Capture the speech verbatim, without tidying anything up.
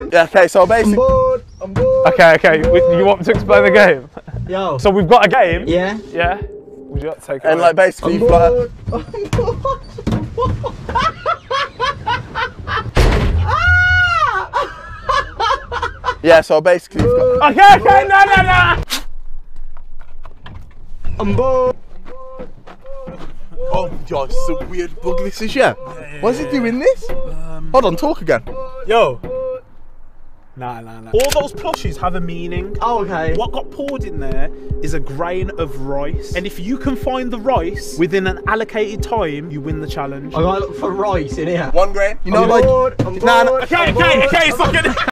Yeah, okay, so basically... I'm bored. I'm bored. Okay, okay. You want me to explain the game? Yo. So we've got a game. Yeah. Yeah. Would you like to take it? And away? like basically... I'm you've got bored. I'm bored. Yeah, so basically you've got... Okay, okay, no, no, no. I'm bored. Oh, God, this is a weird bug this is, yeah? yeah, yeah Why is it doing this? Um, Hold on, talk again. Yo. Nah, nah, nah. All those plushies have a meaning. Oh, okay. What got poured in there is a grain of rice. And if you can find the rice within an allocated time, you win the challenge. I gotta look for rice in here. One grain. You know, I'm like... bored. I'm Nah, nah. bored. Okay, I'm okay, bored. okay, it's not good.